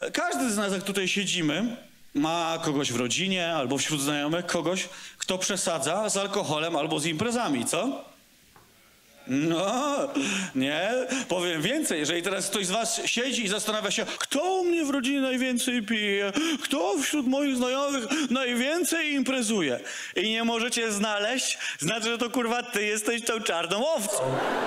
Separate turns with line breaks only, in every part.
Każdy z nas, jak tutaj siedzimy, ma kogoś w rodzinie albo wśród znajomych, kogoś, kto przesadza z alkoholem albo z imprezami, co? No, nie, powiem więcej, jeżeli teraz ktoś z was siedzi i zastanawia się, kto u mnie w rodzinie najwięcej pije, kto wśród moich znajomych najwięcej imprezuje i nie możecie znaleźć, znaczy, że to kurwa ty jesteś tą czarną owcą.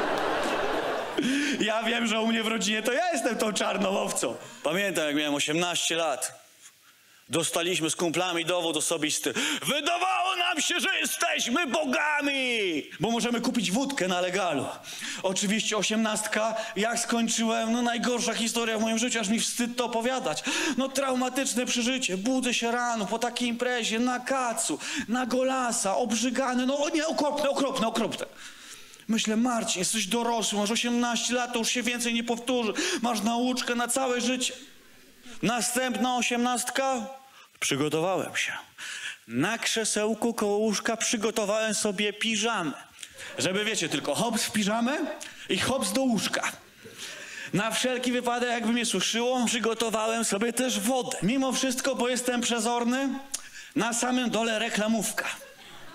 Ja wiem, że u mnie w rodzinie to ja jestem tą czarną owcą. Pamiętam, jak miałem 18 lat. Dostaliśmy z kumplami dowód osobisty. Wydawało nam się, że jesteśmy bogami, bo możemy kupić wódkę na legalu. Oczywiście 18, jak skończyłem, no najgorsza historia w moim życiu, aż mi wstyd to opowiadać. No traumatyczne przeżycie, budzę się rano po takiej imprezie, na kacu, na golasa, obrzygany, no nie, okropne. Myślę, Marcin, jesteś dorosły, masz 18 lat, to już się więcej nie powtórzy. Masz nauczkę na całe życie. Następna 18. Przygotowałem się. Na krzesełku koło łóżka przygotowałem sobie piżamę. Żeby, wiecie, tylko hops w piżamę i hops do łóżka. Na wszelki wypadek, jakby mnie suszyło, przygotowałem sobie też wodę. Mimo wszystko, bo jestem przezorny, na samym dole reklamówka.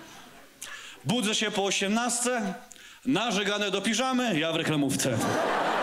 Budzę się po 18, nażegane do piżamy, ja w reklamówce.